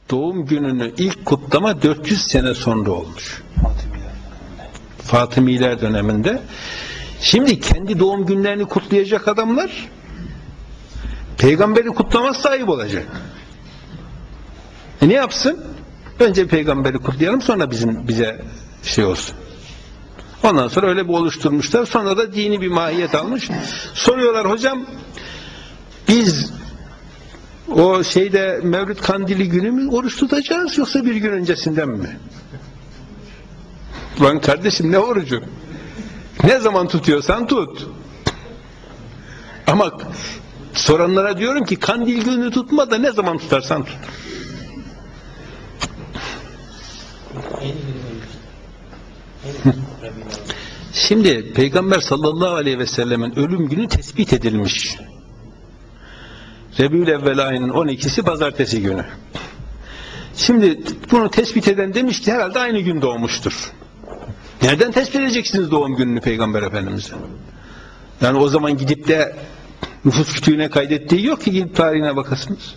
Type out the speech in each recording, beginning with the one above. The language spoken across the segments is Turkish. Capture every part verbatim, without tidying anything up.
doğum gününü ilk kutlama dört yüz sene sonra olmuş. Fatımiler döneminde. Şimdi kendi doğum günlerini kutlayacak adamlar peygamberi kutlamazsa ayıp olacak. E ne yapsın? Önce peygamberi kutlayalım, sonra bizim bize şey olsun. Ondan sonra öyle bir oluşturmuşlar. Sonra da dini bir mahiyet almış. Soruyorlar, hocam biz o şeyde Mevlid Kandili günü mü oruç tutacağız yoksa bir gün öncesinden mi? Lan kardeşim, ne orucu? Ne zaman tutuyorsan tut. Ama soranlara diyorum ki kandil günü tutma da ne zaman tutarsan tut. Şimdi Peygamber sallallahu aleyhi ve sellemin ölüm günü tespit edilmiş. Rebiülevvel ayının on ikisi pazartesi günü. Şimdi bunu tespit eden demiş ki herhalde aynı gün doğmuştur. Nereden tespit edeceksiniz doğum gününü Peygamber Efendimiz'e? Yani o zaman gidip de nüfus kütüğüne kaydettiği yok ki gidip tarihine bakasınız.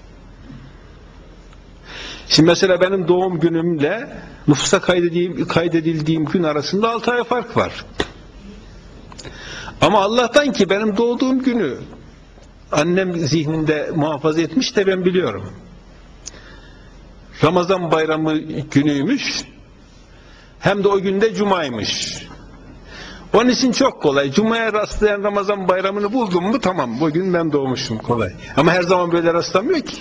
Şimdi mesela benim doğum günümle nüfusa kaydedildiğim, kaydedildiğim gün arasında altı ay fark var. Ama Allah'tan ki benim doğduğum günü annem zihninde muhafaza etmiş de ben biliyorum. Ramazan bayramı günüymüş. Hem de o günde cumaymış. Onun için çok kolay. Cuma'ya rastlayan Ramazan bayramını buldum mu tamam, bugün ben doğmuşum, kolay. Ama her zaman böyle rastlamıyor ki.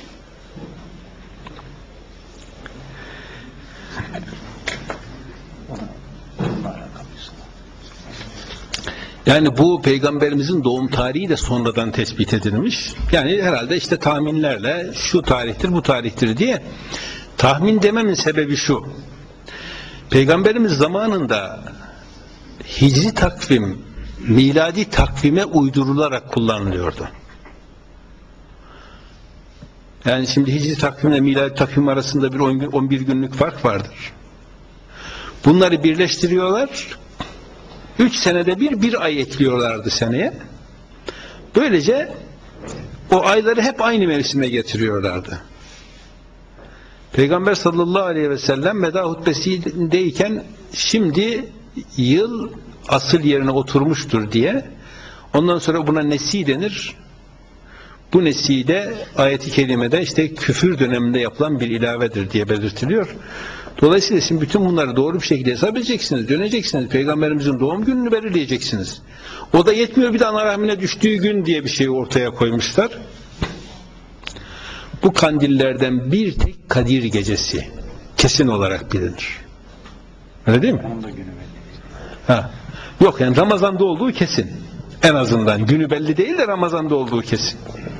Yani bu Peygamberimizin doğum tarihi de sonradan tespit edilmiş. Yani herhalde işte tahminlerle şu tarihtir, bu tarihtir diye. Tahmin dememin sebebi şu. Peygamberimiz zamanında hicri takvim, miladi takvime uydurularak kullanılıyordu. Yani şimdi hicri takvimle miladi takvim arasında bir on bir günlük fark vardır. Bunları birleştiriyorlar. Üç senede bir, bir ay ekliyorlardı seneye. Böylece o ayları hep aynı mevsime getiriyorlardı. Peygamber sallallahu aleyhi ve sellem veda hutbesindeyken şimdi yıl asıl yerine oturmuştur diye, ondan sonra buna nesi denir. Bu nesi de ayet-i kerimede işte küfür döneminde yapılan bir ilavedir diye belirtiliyor. Dolayısıyla şimdi bütün bunları doğru bir şekilde hesap edeceksiniz, döneceksiniz. Peygamberimizin doğum gününü belirleyeceksiniz. O da yetmiyor, bir de ana rahmine düştüğü gün diye bir şey ortaya koymuşlar. Bu kandillerden bir tek Kadir gecesi kesin olarak bilinir. Öyle değil mi? Ha. Yok yani Ramazan'da olduğu kesin. En azından günü belli değil de Ramazan'da olduğu kesin.